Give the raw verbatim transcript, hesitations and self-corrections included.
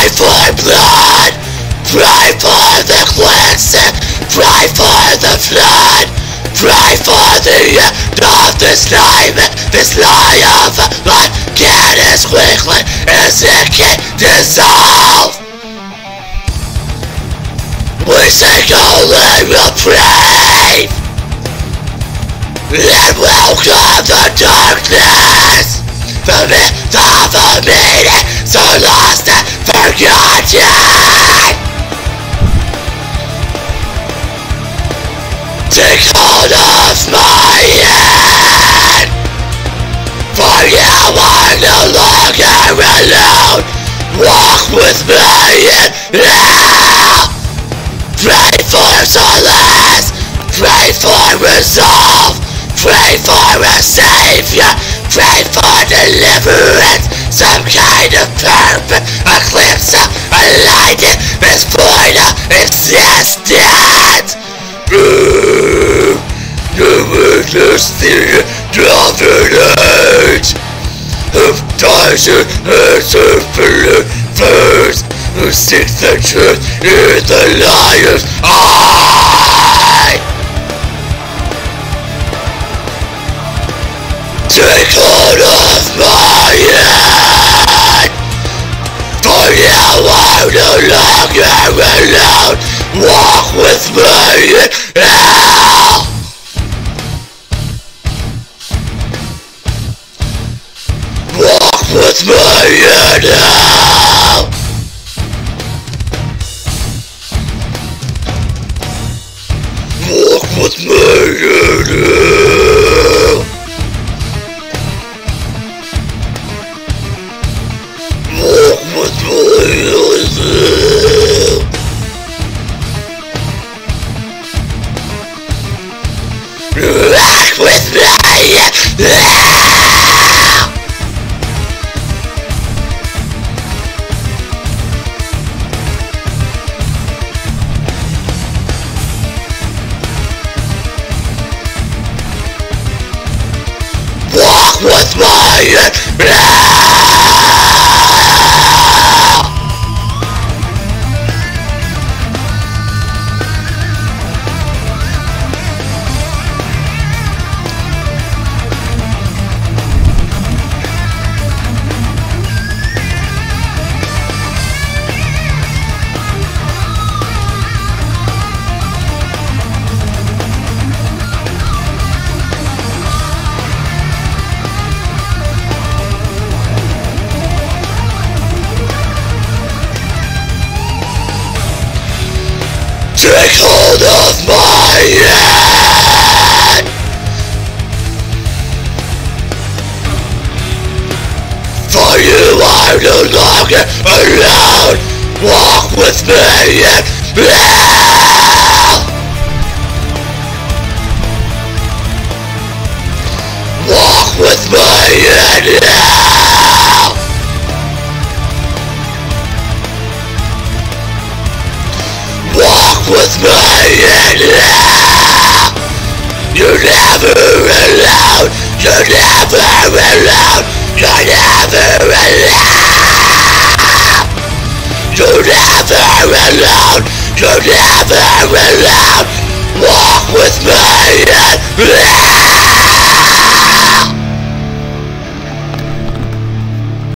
Pray for blood, pray for the cleansing, pray for the flood, pray for the end of this nightmare, this lie of life. Get as quickly as it can dissolve. We seek only will pray and welcome the darkness. The myth of a meaning so lost and forgotten. Take hold of my hand, for you are no longer alone. Walk with me in hell. Pray for solace, pray for resolve, pray for a savior, pray for deliverance, some kind of purpose, eclipse of a light in this void of existence. You witness the dominance of thousand heads of believers who seek the truth in the liar's eye. Take hold of my hand, for you are no longer alone. Walk with me in hell. Walk with me in hell. Walk with me in hell. Walk with me in hell. Walk with me in hell. Walk with me in hell. Take hold of my hand, for you are no longer alone. Walk with me in hell. Walk with me in hell. Walk with me in hell. You're never alone. You're never alone. You're never alone. You're never alone. You're never alone. Walk with me in hell.